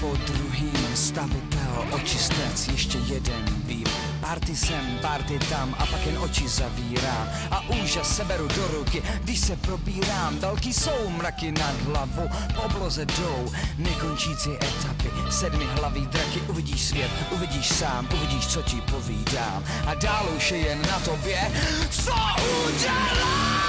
po druhým, stavitel, očistec, ještě jeden býv. Party sem, party tam a pak jen oči zavírám a úžas seberu do ruky, když se probírám. Velký jsou mraky nad hlavou, po obloze jdou nekončící etapy, 7 hlaví draky. Uvidíš svět, uvidíš sám, uvidíš, co ti povídám a dál už je jen na tobě, co uděláš.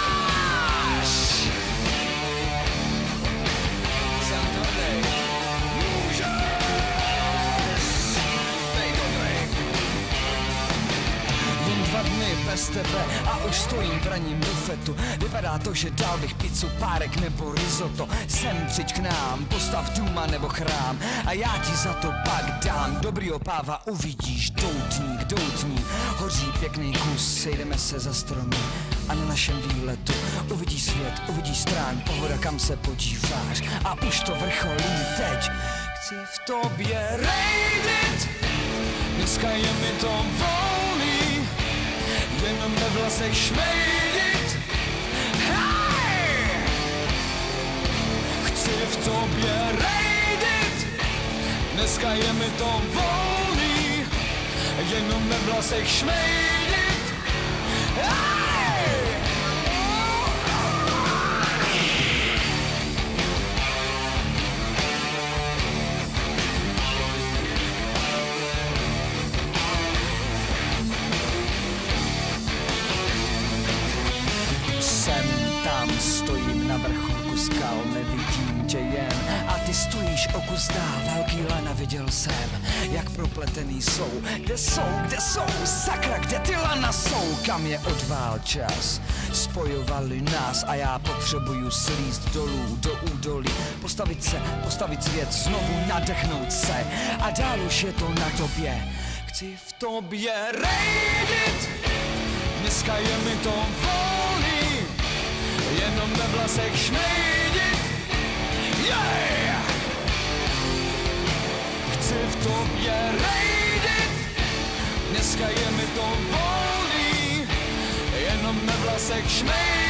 Dny bez tebe a už stojím v ranním bufetu. Vypadá to, že dal bych pizzu, párek nebo risotto. Sem přijď k nám, postav důma nebo chrám a já ti za to pak dám dobrýho páva. Uvidíš doutník, doutník, hoří pěkný kus, sejdeme se za stromy a na našem výletu uvidíš svět, uvidíš strán, pohoda, kam se podíváš a už to vrcholí teď. Chci v tobě rejdit, dneska je mi to volný, jenom ve vlasech šmejdit. Hej! Chci v tobě rejdit, dneska je mi to volný, jenom ve vlasech šmejdit. Hej! Stojím na vrcholku skal, nevidím tě jen a ty stojíš o kus dál. Velký lana viděl jsem, jak propletený jsou. Kde jsou, sakra, kde ty lana jsou? Kam je odvál čas? Spojovali nás a já potřebuju slízt dolů, do údolí. Postavit svět, znovu nadechnout se a dál už je to na tobě. Chci v tobě rejdit, dneska je mi to volný, jenom ve vlasech šmejdit. Yeah! Chci v tobě rejdit, dneska je mi to volný, jenom ve vlasech šmejdit.